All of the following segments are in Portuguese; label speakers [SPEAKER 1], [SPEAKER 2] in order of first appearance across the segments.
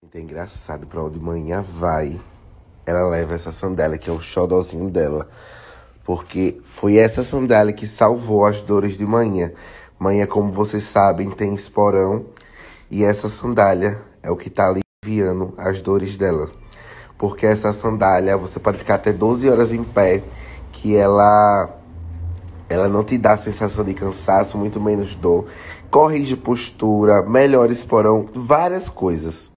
[SPEAKER 1] É engraçado, pra onde manhã vai, ela leva essa sandália, que é o xodózinho dela. Porque foi essa sandália que salvou as dores de manhã. Manhã, como vocês sabem, tem esporão. E essa sandália é o que tá aliviando as dores dela. Porque essa sandália, você pode ficar até 12 horas em pé, que ela não te dá sensação de cansaço, muito menos dor. Corrige postura, melhora esporão, várias coisas.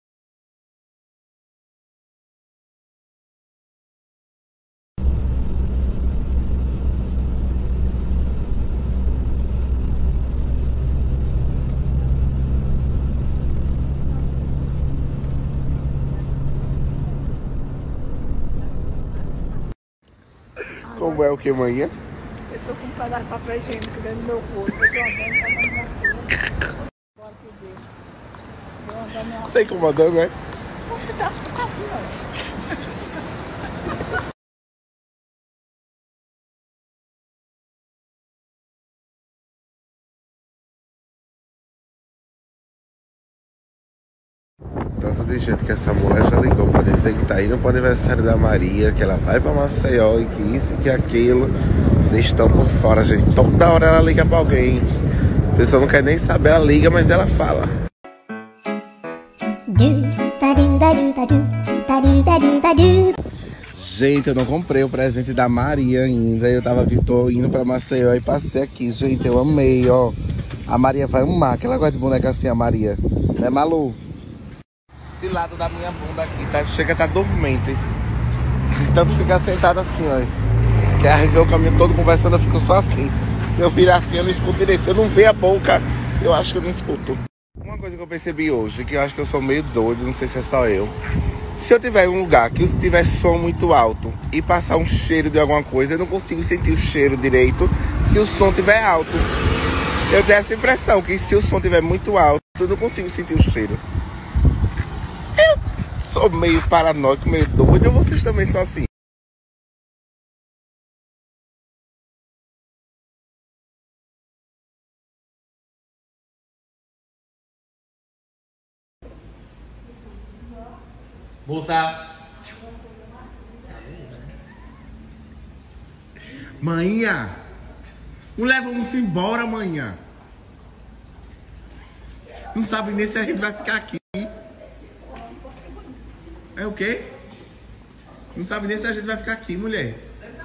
[SPEAKER 1] Como é o que, manhã?
[SPEAKER 2] Eu tô com um pedaço de papel higiênico dentro do meu corpo. Eu tô andando, tá andando na rua. Bora que Deus. Eu andando na rua.
[SPEAKER 1] Tá incomodando, né?
[SPEAKER 2] Poxa, tá com café, olha.
[SPEAKER 1] Tanto de gente que essa mulher já ligou pra dizer que tá indo pro aniversário da Maria, que ela vai pra Maceió e que isso e que aquilo. Vocês estão por fora, gente. Toda hora ela liga pra alguém. A pessoa não quer nem saber, ela liga, mas ela fala. Gente, eu não comprei o presente da Maria ainda. Tô indo pra Maceió e passei aqui, gente. Eu amei, ó. A Maria vai amar, que ela gosta de boneca assim, a Maria. Né, Malu? Esse lado da minha bunda aqui, tá? Chega a tá dormente. De tanto ficar sentado assim, ó. Que a gente vê o caminho todo conversando, eu fico só assim. Se eu virar assim, eu não escuto direito. Se eu não ver a boca, eu acho que eu não escuto. Uma coisa que eu percebi hoje, que eu acho que eu sou meio doido, não sei se é só eu. Se eu tiver em um lugar que tiver som muito alto e passar um cheiro de alguma coisa, eu não consigo sentir o cheiro direito se o som tiver alto. Eu tenho essa impressão que se o som tiver muito alto, eu não consigo sentir o cheiro. Eu sou meio paranoico, meio doido, ou vocês também são assim?
[SPEAKER 3] Bolsa.
[SPEAKER 1] Manhã, não leva-nos embora amanhã. Não sabe nem se a gente vai ficar aqui. É o quê? Não sabe nem se a gente vai ficar aqui, mulher.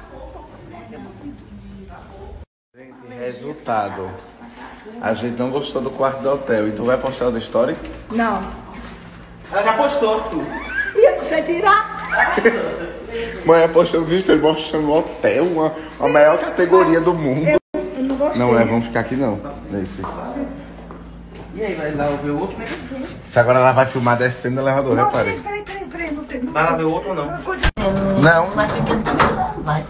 [SPEAKER 1] Gente, resultado. A gente não gostou do quarto do hotel. E tu vai postar o story?
[SPEAKER 2] Não.
[SPEAKER 3] Ela já postou, tu.
[SPEAKER 2] E eu você tirar?
[SPEAKER 1] Mãe, postando os stories mostrando o hotel, a maior categoria do mundo.
[SPEAKER 2] Eu não gostei.
[SPEAKER 1] Não, vamos ficar aqui não. Nesse.
[SPEAKER 3] E aí, vai lá ver o outro, né?
[SPEAKER 1] Se agora ela vai filmar descendo no elevador,
[SPEAKER 2] Não,
[SPEAKER 1] repare.
[SPEAKER 2] peraí, não tem.
[SPEAKER 3] Vai lá ver o outro ou não?
[SPEAKER 1] Não.
[SPEAKER 2] Vai.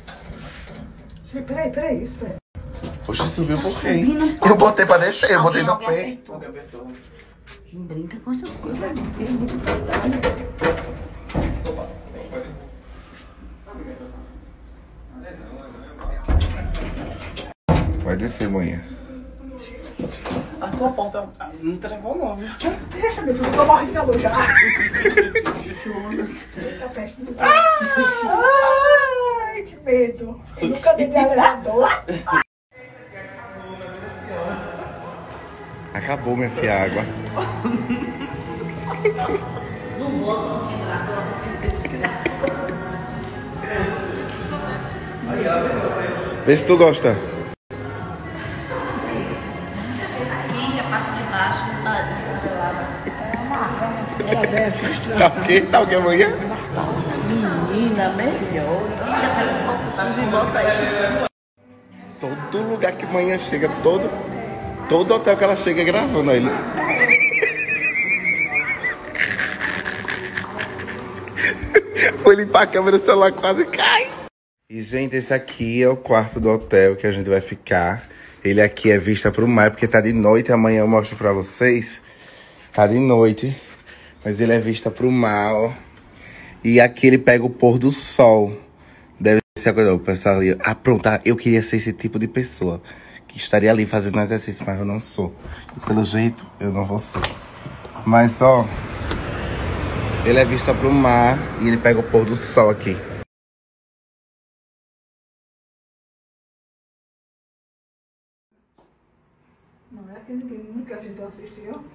[SPEAKER 2] Peraí, espera.
[SPEAKER 1] Poxa, subiu por quê?
[SPEAKER 2] subindo,
[SPEAKER 1] Eu botei pra descer, eu botei no pé.
[SPEAKER 2] Não brinca com essas coisas, não. Tem muito cuidado.
[SPEAKER 1] Vai descer, manhã.
[SPEAKER 3] A tua porta não travou não, viu?
[SPEAKER 2] Deixa, meu filho, eu tô morrendo de calor já. Eita peste. Ai, que medo. Eu nunca dei de elevador.
[SPEAKER 1] Acabou, minha filha, a água. Vê se tu gosta. Tá o quê? Tá o quê amanhã?
[SPEAKER 2] Menina, melhor. Bota aí.
[SPEAKER 1] Todo lugar que manhã chega, todo hotel que ela chega é gravando ele. Foi limpar a câmera, o celular quase cai. E, gente, esse aqui é o quarto do hotel que a gente vai ficar. Ele aqui é vista pro mar, porque tá de noite. Amanhã eu mostro pra vocês. Tá de noite. Mas ele é vista pro mar, ó. E aqui ele pega o pôr do sol. Deve ser a coisa. O pessoal ali. Ah, pronto. Eu queria ser esse tipo de pessoa que estaria ali fazendo exercício, mas eu não sou. E pelo jeito, eu não vou ser. Mas, ó, Ele é vista pro mar e ele pega o pôr do sol aqui.
[SPEAKER 2] Não é que ninguém nunca a gente assistiu.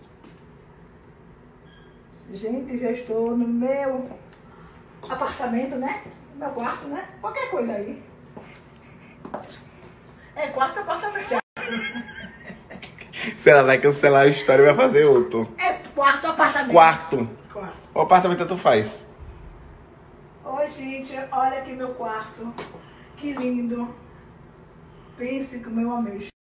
[SPEAKER 2] Gente, já estou no meu apartamento, né? No meu quarto, né? Qualquer coisa aí. É quarto apartamento.
[SPEAKER 1] Se ela vai cancelar a história, vai fazer outro.
[SPEAKER 2] É quarto apartamento.
[SPEAKER 1] Quarto.
[SPEAKER 2] Quarto.
[SPEAKER 1] O apartamento tanto faz.
[SPEAKER 2] Oi, gente, olha aqui meu quarto. Que lindo. Pense como eu amei.